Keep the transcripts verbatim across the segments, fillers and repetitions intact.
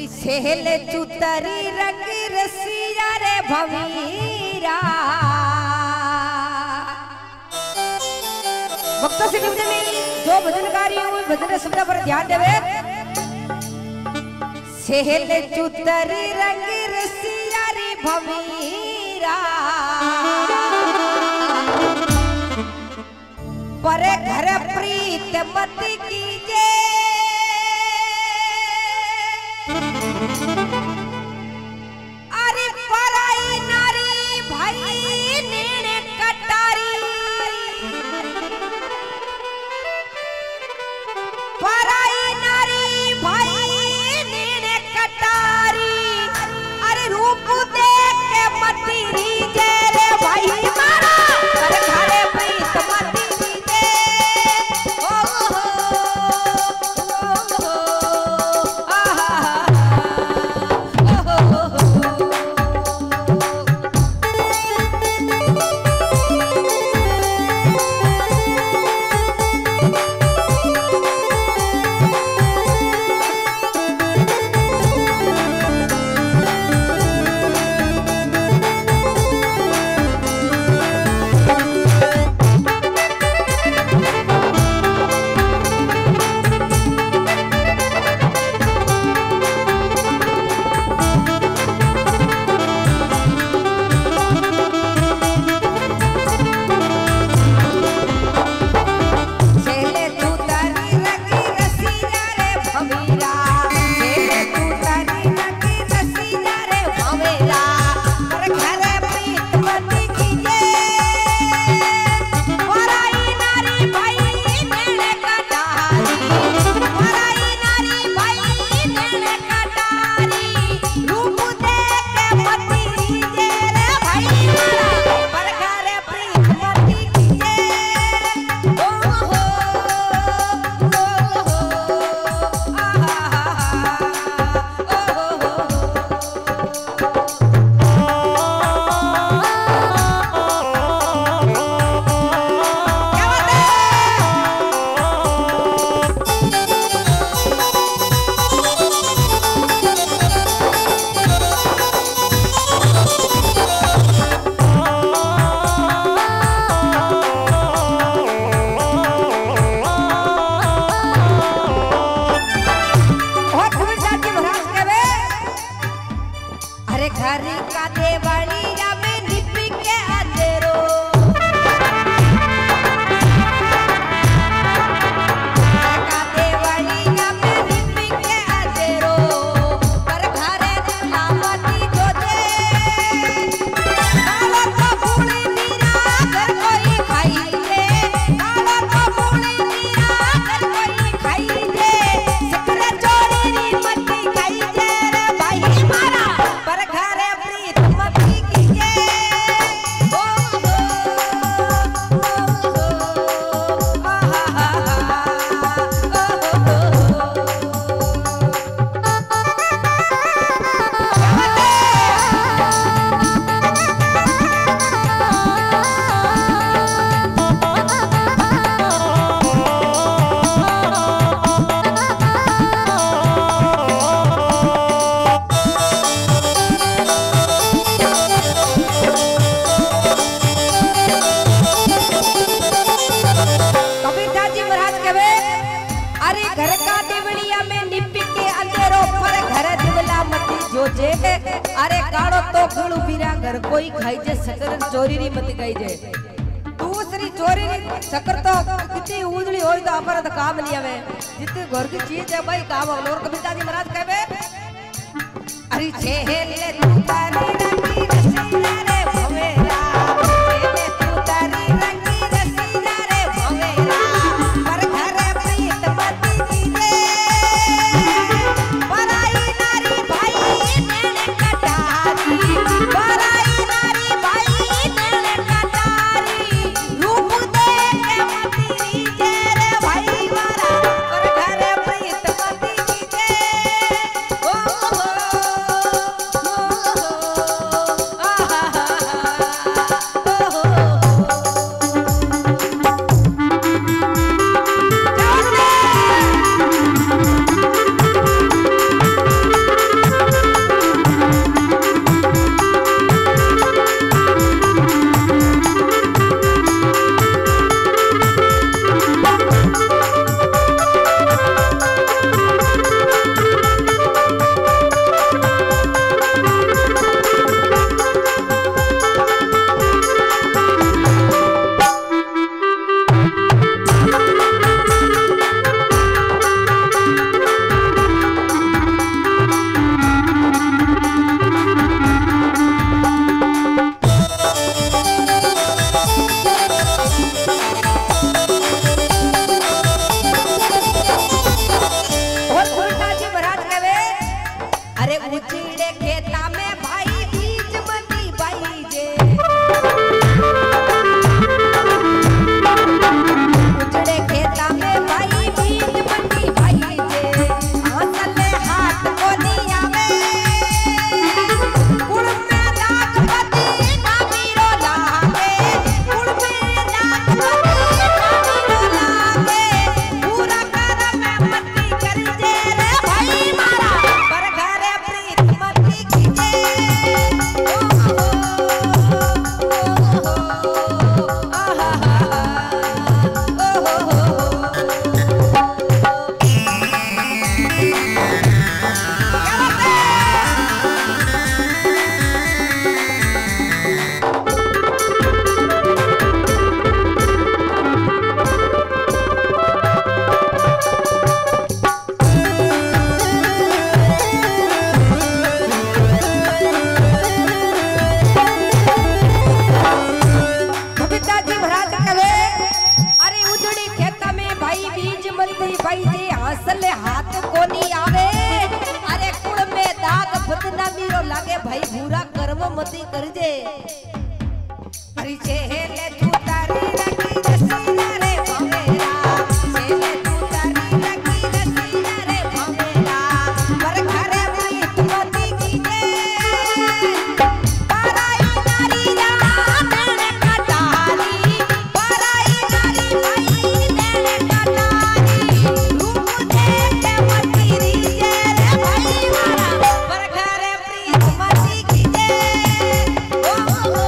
सेहले चुतरी रंग रसिया रे भवीरा। भक्तों से निवेदन है जो भजनकारी हो भजन शब्द पर ध्यान देवे। सेहले चुतरी रंग रसिया रे भवीरा परे घर प्रीत मत कीजे अरे पराई नारी भाई नेने कटारी पराई नारी भाई नेने कटारी अरे रूप देख के मती रीजे रे भाई मारा अरे घरे प्रीत मती अरे काड़ो तो खड़ू पीरा घर कोई खाई जे शक्कर चोरी री मत खाई जे दूसरी चोरी री शक्कर तो कितनी उजड़ी होई तो अपर तो काम नहीं आवे जितने घर की चीज है भाई काम और कविता जी महाराज कहबे अरे छेले तू तारी रंगी रसीला रे भवेरा छेले तू तारी रंगी रसीला रे भवेरा पर घरे प्रीत मत कीजे पराई नारी भाई नेने कटारी पराई नारी भाई नेने कटारी रूप देख के मत रीजे रे भाई मारा पर घरे प्रीत मत कीजे ओ हो हो दी भाई जे हंसले हाथ कोनी आवे अरे कुड़ में दाग बदनामी रो लागे भाई बुरा कर्म मती कर जे अरे चेहले तू तारी रखी रसीला रे भवेरा चेहले तू तारी रखी रसीला रे भवेरा पर घरे प्रीत मती कीजे पराई नारी रा देने कटारी पराई नारी भाई देने कटारी रूप देख के मती रीजे रे भाई मारा पर घरे प्रीत मती कीजे ओ हो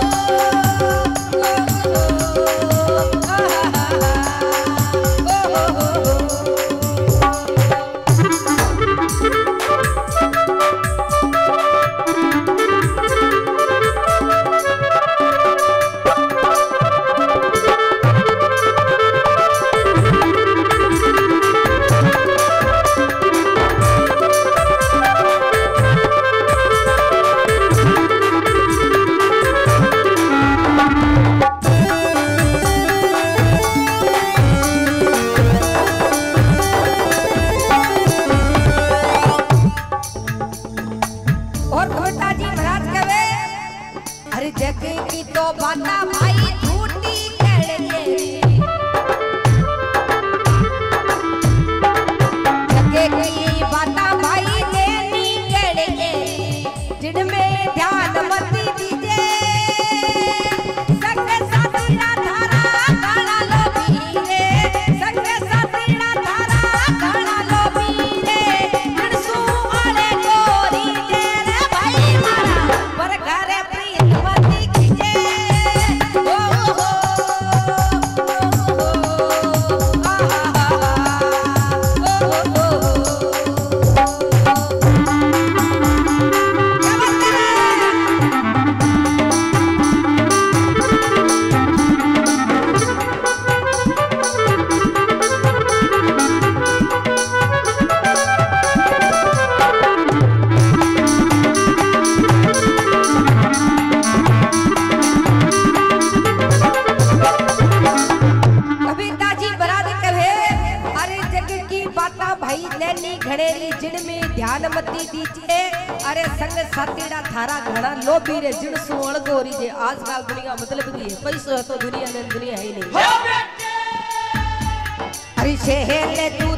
जगे की तो बाता भाई झूठी कड़े जगे की बाता भाई लेनी कड़े जिनमें ध्यान मती दीजे संग साथीड़ा धारा गाना लो बीरे संग साथीड़ा धारा गाना लो बीरे जिनसू आले गोरी जे रे भाई मारा पर घरे प्रीत मती कीजे ओ हो घड़ेली जिनमें ध्यान मती दीजिए अरे संग साथीड़ा थारा घड़ा लोभी रे जिन सुवण गोरी जे आजकल दुनिया मतलब दी है पैसो है तो दुनिया में दुनिया है ही नहीं अरे शहर ले